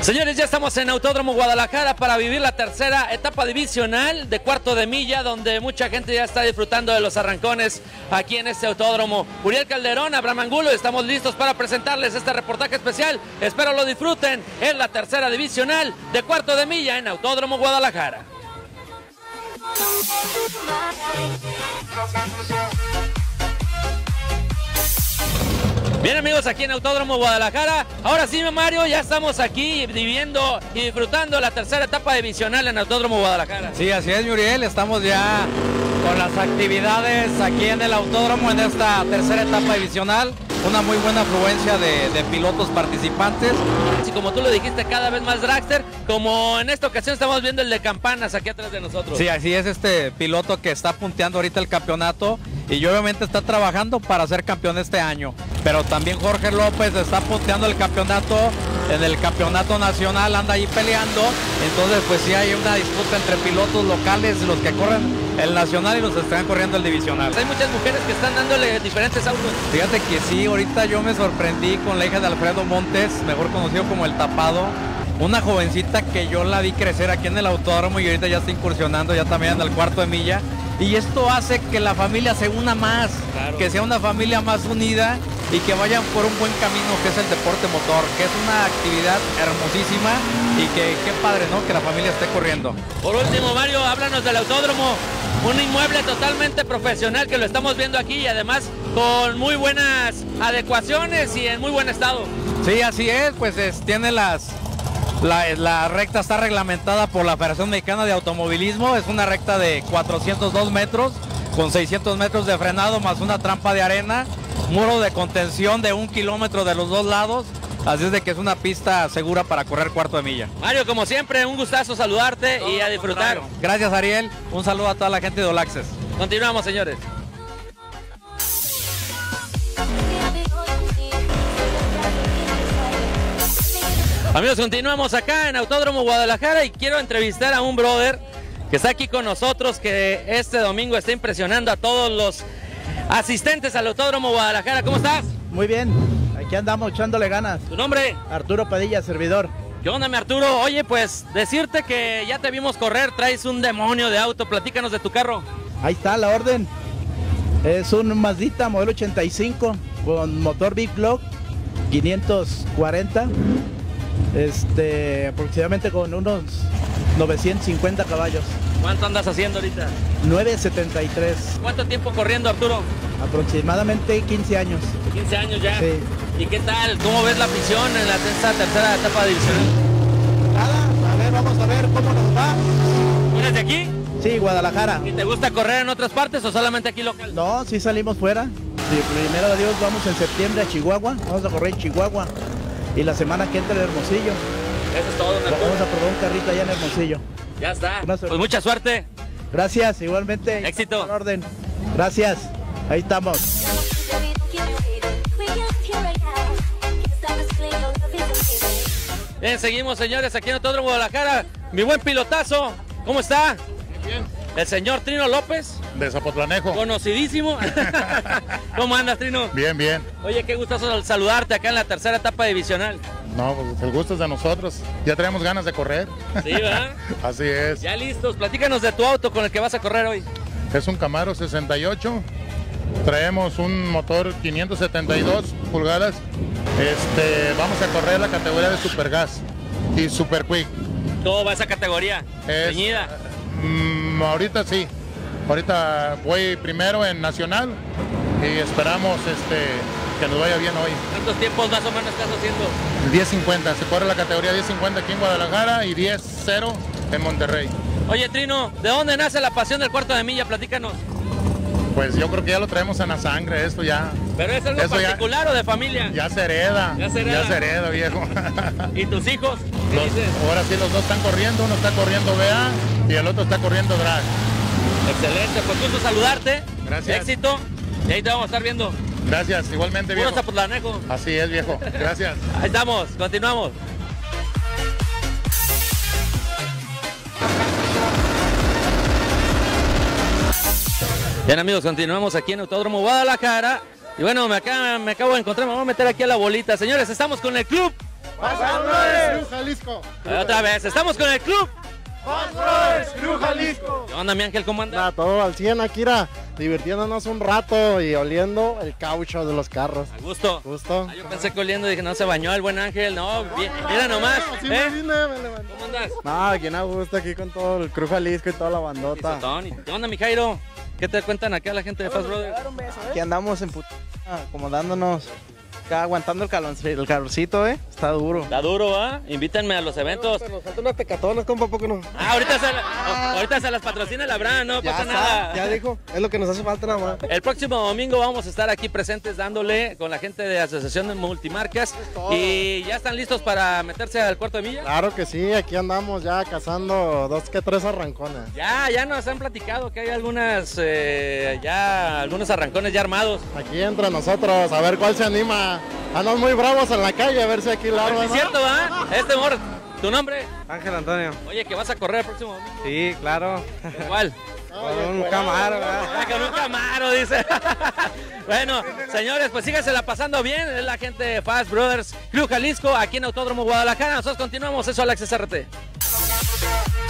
Señores, ya estamos en Autódromo Guadalajara para vivir la tercera etapa divisional de cuarto de milla, donde mucha gente ya está disfrutando de los arrancones aquí en este autódromo. Uriel Calderón, Abraham Angulo, estamos listos para presentarles este reportaje especial. Espero lo disfruten. Es la tercera divisional de cuarto de milla en Autódromo Guadalajara. Bien, amigos, aquí en Autódromo Guadalajara. Ahora sí, Mario, ya estamos aquí viviendo y disfrutando la tercera etapa divisional en Autódromo Guadalajara. Sí, así es, Muriel. Estamos ya con las actividades aquí en el autódromo en esta tercera etapa divisional. Una muy buena afluencia de pilotos participantes. Y como tú lo dijiste, cada vez más dragster, como en esta ocasión estamos viendo el de Campanas aquí atrás de nosotros. Sí, así es, este piloto que está punteando ahorita el campeonato y obviamente está trabajando para ser campeón este año. Pero también Jorge López está punteando el campeonato, en el campeonato nacional anda ahí peleando. Entonces pues sí hay una disputa entre pilotos locales, los que corren el nacional y los que están corriendo el divisional. Hay muchas mujeres que están dándole diferentes autos. Fíjate que sí, ahorita yo me sorprendí con la hija de Alfredo Montes, mejor conocido como El Tapado. Una jovencita que yo la vi crecer aquí en el autódromo y ahorita ya está incursionando ya también en el cuarto de milla. Y esto hace que la familia se una más, claro, que sea una familia más unida y que vayan por un buen camino que es el deporte motor, que es una actividad hermosísima y que qué padre, ¿no?, que la familia esté corriendo. Por último, Mario, háblanos del autódromo, un inmueble totalmente profesional que lo estamos viendo aquí y además con muy buenas adecuaciones y en muy buen estado. Sí, así es, pues tiene la recta está reglamentada por la Federación Mexicana de Automovilismo, es una recta de 402 metros con 600 metros de frenado más una trampa de arena, muro de contención de 1 kilómetro de los dos lados, así es de que es una pista segura para correr cuarto de milla. Mario, como siempre, un gustazo saludarte y a disfrutar. Gracias, Ariel, un saludo a toda la gente de All Access. Continuamos, señores. Amigos, continuamos acá en Autódromo Guadalajara y quiero entrevistar a un brother que está aquí con nosotros, que este domingo está impresionando a todos los asistentes al Autódromo Guadalajara. ¿Cómo estás? Muy bien, aquí andamos echándole ganas. ¿Tu nombre? Arturo Padilla, servidor. ¿Qué onda, mi Arturo? Oye, pues decirte que ya te vimos correr, traes un demonio de auto, platícanos de tu carro. Ahí está la orden. Es un Mazdita modelo 85 con motor Big Block 540. Aproximadamente con unos 950 caballos. ¿Cuánto andas haciendo ahorita? 973. ¿Cuánto tiempo corriendo, Arturo? Aproximadamente 15 años. 15 años ya. Sí. ¿Y qué tal? ¿Cómo ves la afición en esta tercera etapa divisional? Nada, a ver, vamos a ver cómo nos va. ¿Eres de aquí? Sí, Guadalajara. ¿Y te gusta correr en otras partes o solamente aquí local? No, sí salimos fuera. Sí, primero de Dios vamos en septiembre a Chihuahua. Vamos a correr en Chihuahua. Y la semana que entra en Hermosillo. Eso es todo, Arturo. Vamos a probar un carrito allá en Hermosillo. Ya está. Pues mucha suerte. Gracias, igualmente. Éxito. En orden. Gracias. Ahí estamos. Bien, seguimos, señores, aquí en Autódromo Guadalajara. Mi buen pilotazo, ¿cómo está? Bien. El señor Trino López. De Zapotlanejo. Conocidísimo. ¿Cómo andas, Trino? Bien, bien. Oye, qué gustazo saludarte acá en la tercera etapa divisional. No, pues el gusto es de nosotros. Ya tenemos ganas de correr. Sí, ¿verdad? Así es. Ya listos. Platícanos de tu auto con el que vas a correr hoy. Es un Camaro 68. Traemos un motor 572 pulgadas. Vamos a correr la categoría de Super Gas y Super Quick. ¿Cómo va esa categoría? Ceñida. Ahorita sí. Ahorita voy primero en Nacional y esperamos que nos vaya bien hoy. ¿Cuántos tiempos más o menos estás haciendo? 10.50. Se corre la categoría 10.50 aquí en Guadalajara y 10.0 en Monterrey. Oye, Trino, ¿de dónde nace la pasión del cuarto de milla? Platícanos. Pues yo creo que ya lo traemos en la sangre, esto ya. ¿Pero es algo particular o de familia? Ya se hereda. Ya se hereda. Ya se hereda, viejo. ¿Y tus hijos? ¿Qué dices? Ahora sí los dos están corriendo, uno está corriendo BA y el otro está corriendo drag. Excelente, pues gusto saludarte. Gracias. Éxito. Y ahí te vamos a estar viendo. Gracias, igualmente, viejo. Puro Zapotlanejo. Así es, viejo. Gracias. Ahí estamos, continuamos. Bien, amigos, continuamos aquí en Autódromo Guadalajara. Y bueno, me acabo de encontrar, me voy a meter aquí a la bolita. Señores, estamos con el club Fast Brothers Crew Jalisco. Otra vez, estamos con el club. Fast Brothers Crew Jalisco. ¿Qué onda, mi Ángel? ¿Cómo anda? Todo al 100, Akira, divirtiéndonos un rato y oliendo el caucho de los carros. A gusto. ¿Gusto? Yo pensé que oliendo, dije, no se bañó el buen Ángel. No, bien, mira nomás. Sí, me vine, me levanté. ¿Cómo andas? No, aquí a gusto, aquí con todo el Crew Jalisco y toda la bandota. ¿Qué onda, mi Jairo? ¿Qué te cuentan acá la gente de Fast Brothers? Aquí andamos en acomodándonos, acá aguantando el calorcito, está duro. Está duro, ¿ah? Invítenme a los eventos. Nos faltan unas pecatonas, compa, ¿poco no? Ah, ahorita se las patrocina la Bran, no pasa nada. Ya dijo, es lo que nos hace falta nada más. El próximo domingo vamos a estar aquí presentes dándole con la gente de Asociación de Multimarcas. Y ya están listos para meterse al cuarto de milla. Claro que sí, aquí andamos ya cazando 2 que 3 arrancones. Ya nos han platicado que hay algunos arrancones ya armados. Aquí entre nosotros, a ver cuál se anima. Andan muy bravos en la calle, a ver si aquí largo. Es cierto, ¿va? Morro, ¿tu nombre? Ángel Antonio. Oye, que vas a correr el próximo domingo. Sí, claro. ¿Cuál? Con un Camaro, Con un Camaro, dice. Bueno, señores, pues síganse pasando bien. Es la gente de Fast Brothers Crew Jalisco, aquí en Autódromo Guadalajara. Nosotros continuamos, eso Alex SRT.